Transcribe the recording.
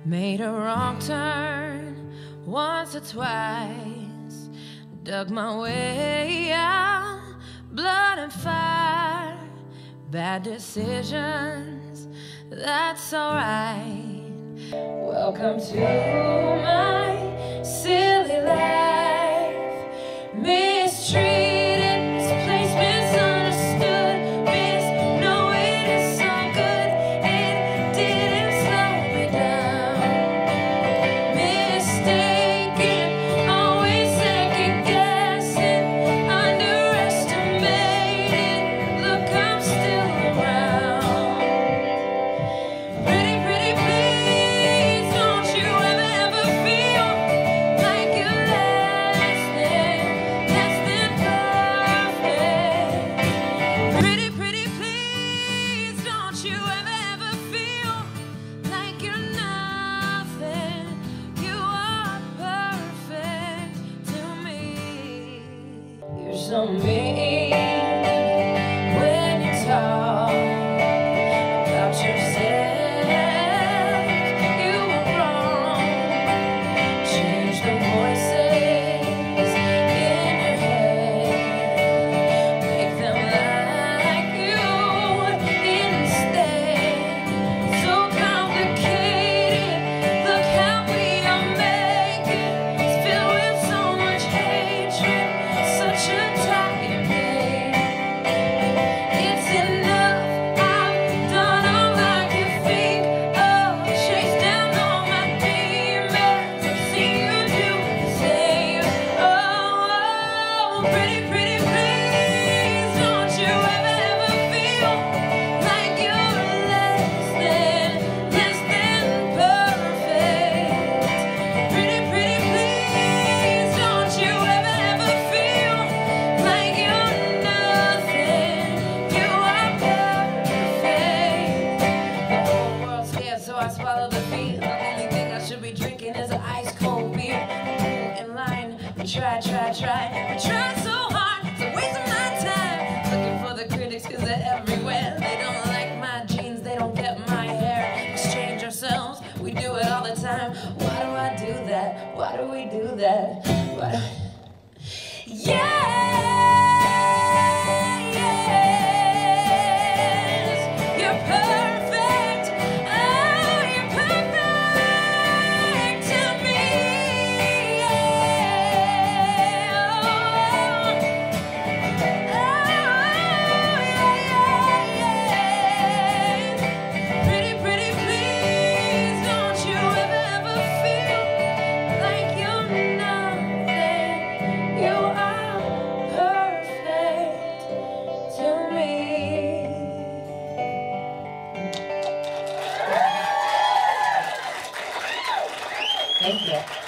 Made a wrong turn once or twice, dug my way out, blood and fire, bad decisions, that's alright. Welcome to my silly life, mistreated, misplaced, misunderstood, no it is so good, it didn't slow me down. Mistaken, always second guessing, underestimated, look I'm still around. Pretty, pretty please, don't you ever feel like you're less than perfect. Pretty, pretty please, don't you ever feel like you're nothing. You are perfect to me. You're so mean when you talk about yourself. You were wrong. Change the voices in your head. Make them like you instead. So complicated. Look how we are making. It's filled with so much hatred. Such a tired day. It's enough. I've done all I can think of. Chased down all my demons. I've seen you do the same. Oh, pretty, pretty please, don't you ever feel like you're less than perfect. Pretty, pretty please, don't you ever feel like you're nothing. You are perfect. The whole world's scared, so I swallow the fear. The only thing I should be drinking is an ice cold beer. In line, we try. We try so hard, so wasting my time. Looking for the critics, cause they're everywhere. They don't like my jeans, they don't get my hair. Exchange ourselves, we do it all the time. Why do I do that? Why do we do that? Why do... Yes, you're perfect. Oh, you're perfect to me. Pretty, pretty please, don't you ever feel like you're nothing. You are perfect to me. Thank you.